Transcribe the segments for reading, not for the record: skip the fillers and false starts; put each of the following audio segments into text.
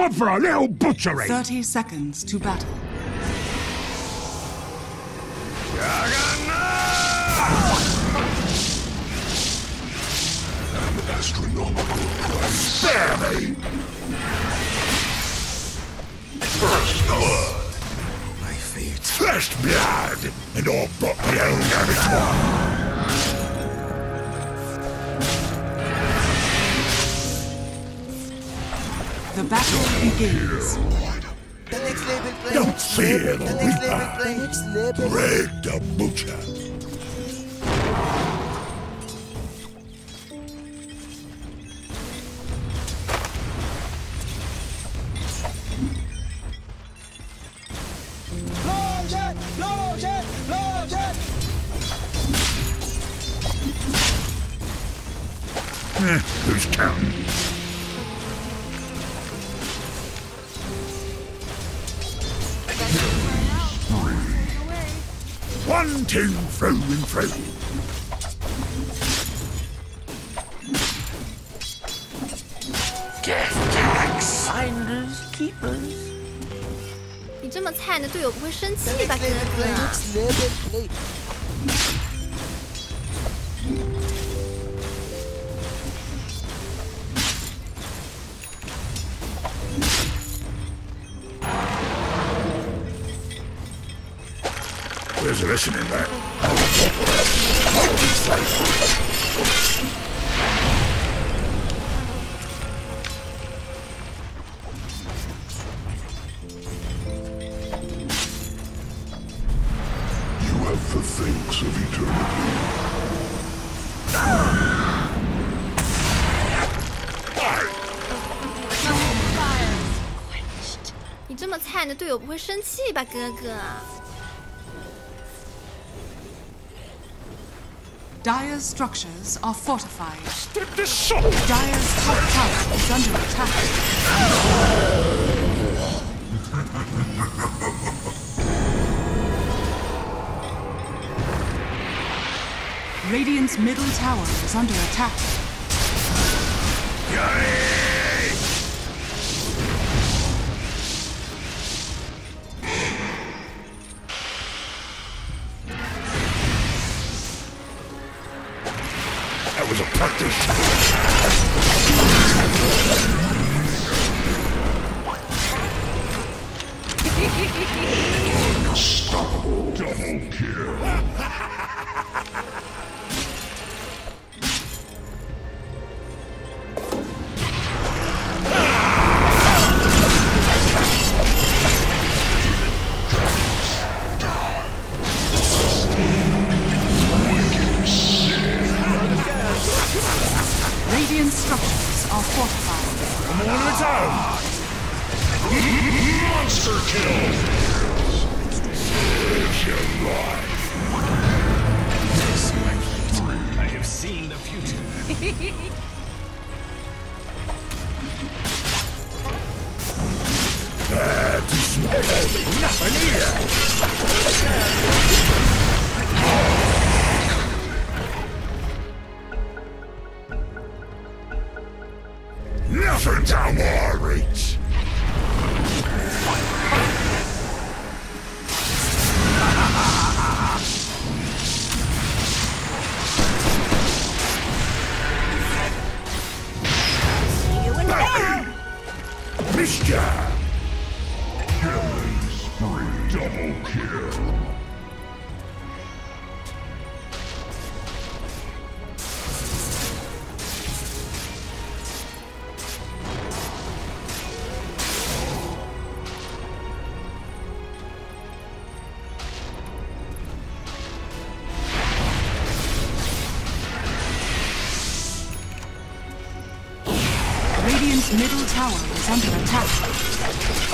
Time for a little butchery! 30 seconds to battle. An astronomical price. Spare me! First blood! My feet. First blood! And I'll put my own abattoir! The battle begins. The next label play. Don't fear the next Reaper. label play. The next label. Greg the Butcher. Who's counting? One, two, through and through. Death tax. Finders, keepers. 你这么菜，你的队友不会生气吧，哥 Label play. 哥？ Next label play. Where's the listening back? You have the things of eternity. 你这么菜，你的队友不会生气吧，哥哥？ Dire's structures are fortified. Step this shot! Dire's top tower is under attack. Radiant's middle tower is under attack. That was a practice. Unstoppable. Double kill. Radiant structures are fortified. Come on, it's out! Monster kill! Live your life. I have seen the future. Too small. Nothing here. Nothing's out of our reach. Missed ya! Killing spree. Double kill. Radiant's middle tower is under attack.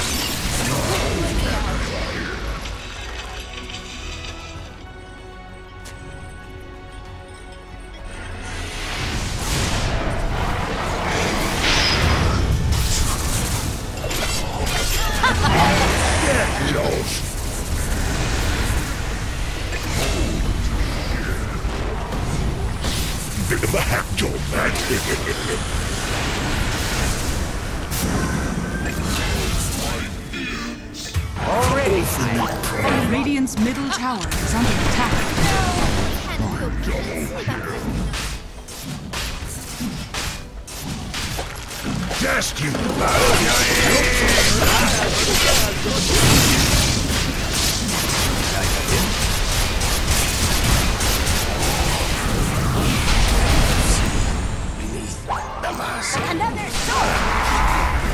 Get lost. Bit of a hack job, man. Hellfire. Radiant's middle tower is under attack. 菜的队友不生气吧？ Just you. Another sword!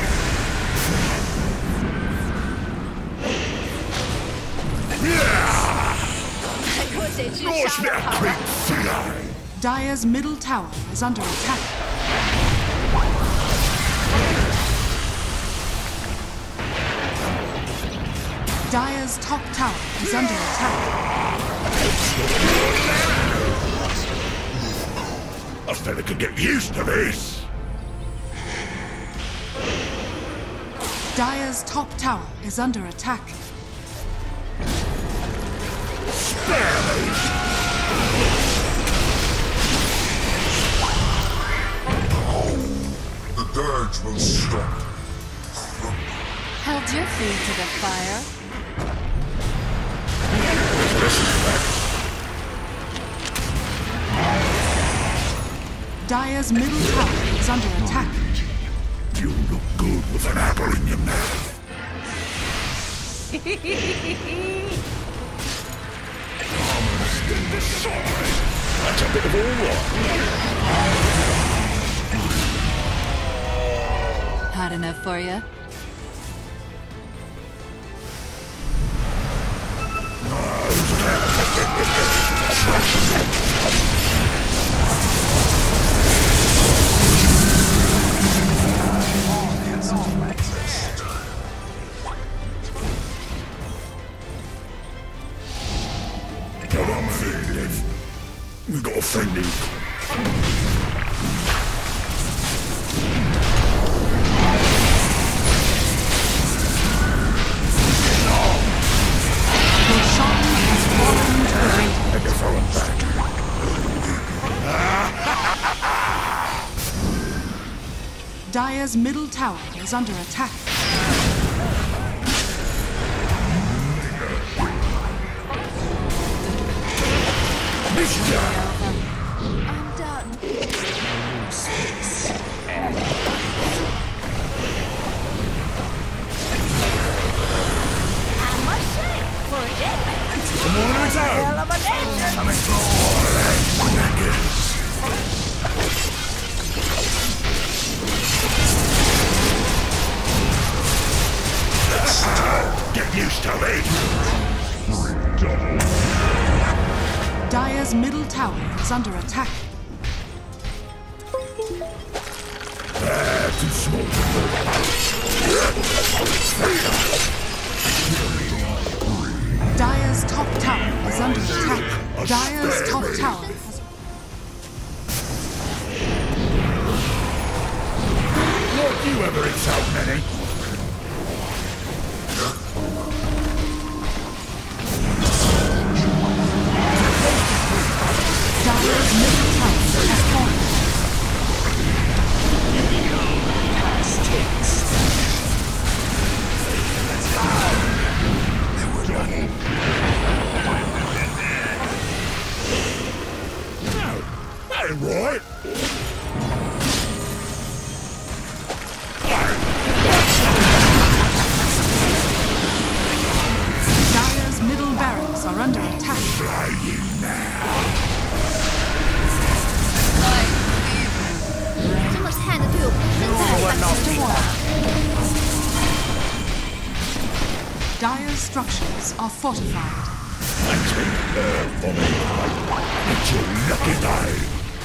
Launch me a quick fly. Dire's middle tower is under attack. Dire's top tower is under attack. A fella could get used to this. Dire's top tower is under attack. The dirge will stop. Held your feet to the fire. Dire's middle tower is under attack. You look good with an apple in your mouth. That's a bit of all right. Hot enough for you? Come on, Dave. We got a friendly. Roshan has fallen to the Radiant. Take it forward back. Dire's middle tower is under attack. I'm done. I must say, for a dead Come on, it's out. hell of a dancer. I'm Get used to it. Dire's middle tower is under attack. Too small. Dire's top tower is under attack. Dire's top tower has... Not you ever insult many. Dire's middle tower has fallen. No, that ain't right. Dire's middle barracks are under attack. Fly you now. 这么菜的队友不会生气吧？ Dire's structures are fortified. Thanks, mate. For me. It's your lucky day.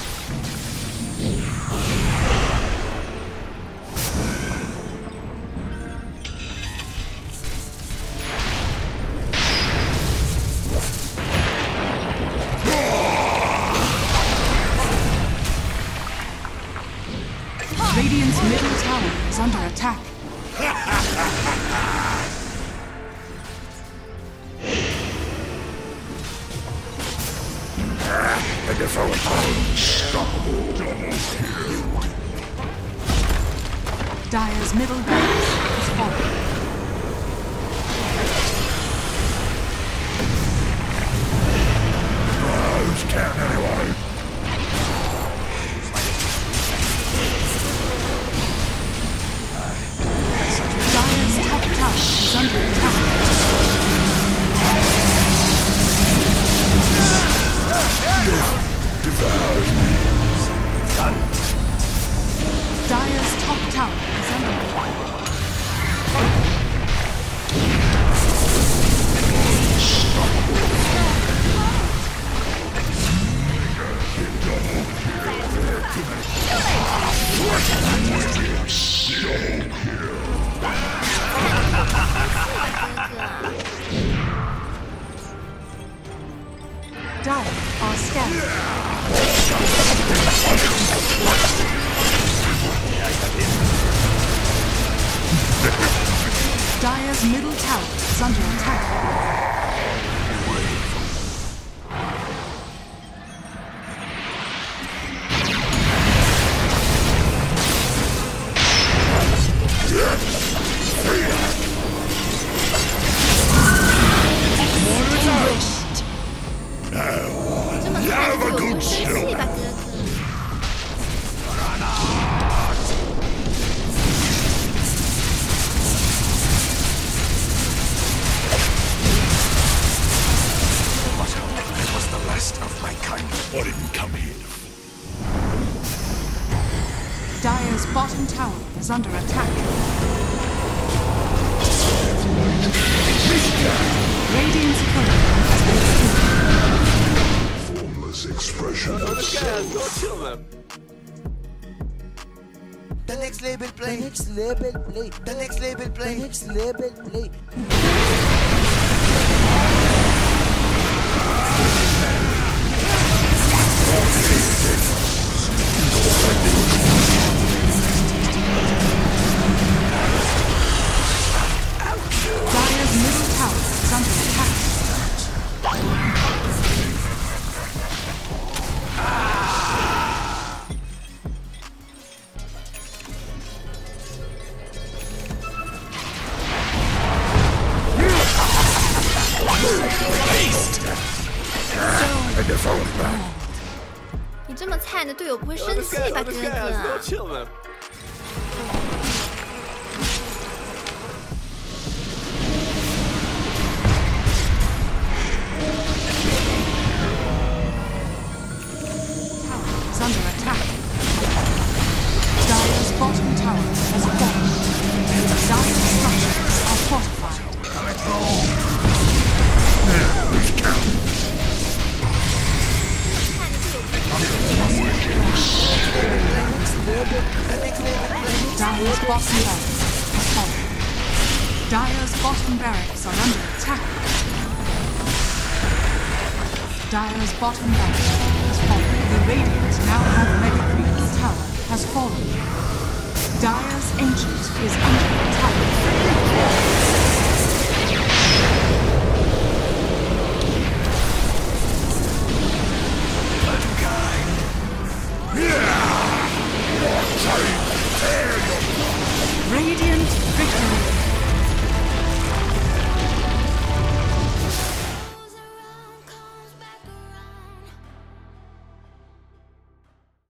Radiant's middle tower is under attack. And if I was unstoppable, double kill. Dire's middle barracks is fallen. tower is under Dire are scattered. Dire's middle tower is under attack. 这么菜的队友不会生气吧，哥哥？ I was the last of my kind. I didn't come here. Dire's bottom tower is under attack. Radiant's current has been destroyed. Formless expression of soul. The next label play. The next label play. The next label play. The next label play. Dire's middle tower is under attack. I devour that. 你这么菜的队友不会生气吧，哥哥？ chill them. Is under attack. Dire's bottom tower has fallen. Dire's structures are fortified. Dire's bottom barracks has fallen. Dire's bottom barracks are under attack. Dire's bottom barracks has fallen. The Radiant now have Mega Creep's tower has fallen. Dire's Ancient is under